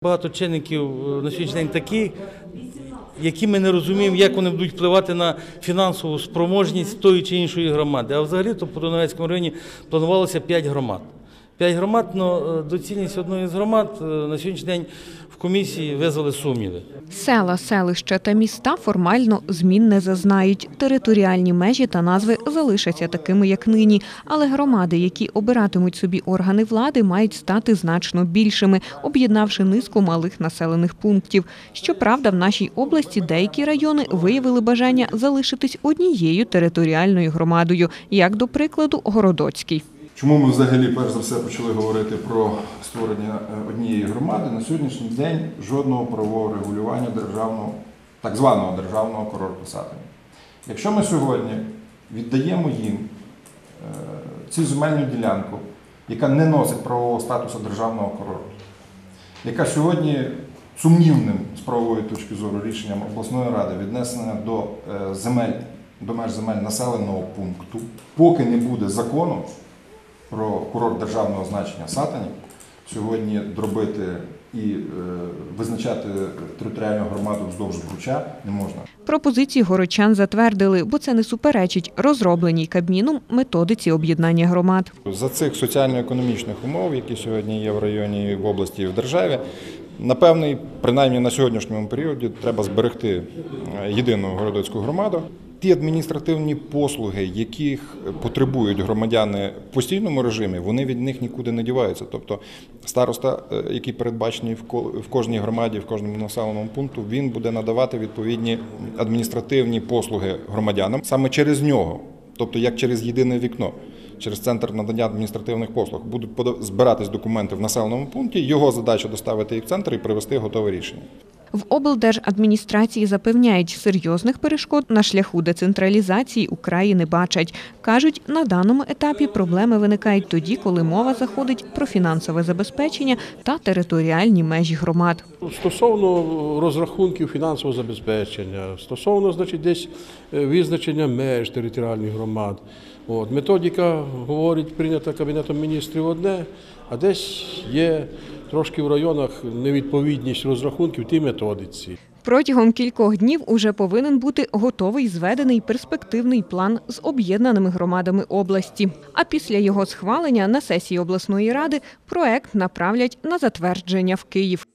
багато чинників на сьогоднішній день такі, які ми не розуміємо, як вони будуть впливати на фінансову спроможність тої чи іншої громади. А взагалі-то по Дунаєвецькому районі планувалося 5 громад. 5 громад, але доцільність одної з громад на сьогоднішній день в комісії визвали сумніви. Села, селища та міста формально змін не зазнають. Територіальні межі та назви залишаться такими, як нині. Але громади, які обиратимуть собі органи влади, мають стати значно більшими, об'єднавши низку малих населених пунктів. Щоправда, в нашій області деякі райони виявили бажання залишитись однією територіальною громадою, як, до прикладу, Городоцький. Чому ми взагалі, перш за все, почали говорити про створення однієї громади? На сьогоднішній день жодного правового регулювання так званого державного курорту Сатані. Якщо ми сьогодні віддаємо їм цю земельну ділянку, яка не носить правового статусу державного курорту, яка сьогодні сумнівним з правової точки зору рішенням обласної ради віднесена до меж земель населеного пункту, поки не буде закону про курорт державного значення Сатані, сьогодні дробити і визначати територіальну громаду вздовж Бруча не можна. Пропозиції городчан затвердили, бо це не суперечить розробленій Кабміном методиці об'єднання громад. За цих соціально-економічних умов, які сьогодні є в районі, в області і в державі, напевне, принаймні на сьогоднішньому періоді треба зберегти єдину городоцьку громаду. Ті адміністративні послуги, яких потребують громадяни в постійному режимі, вони від них нікуди не діваються. Тобто староста, який передбачений в кожній громаді, в кожному населеному пункту, він буде надавати відповідні адміністративні послуги громадянам саме через нього, тобто як через єдине вікно, через центр надання адміністративних послуг. Будуть збиратись документи в населеному пункті, його задача доставити їх в центр і привести готове рішення. В облдержадміністрації запевняють, серйозних перешкод на шляху децентралізації у краї не бачать. Кажуть, на даному етапі проблеми виникають тоді, коли мова заходить про фінансове забезпечення та територіальні межі громад. Стосовно розрахунків фінансового забезпечення, стосовно, десь визначення меж територіальних громад. Методика, говорить, прийнята Кабінетом міністрів одне, а десь є трошки в районах невідповідність розрахунків тій методиці. Протягом кількох днів уже повинен бути готовий зведений перспективний план з об'єднаними громадами області. А після його схвалення на сесії обласної ради проект направлять на затвердження в Київ.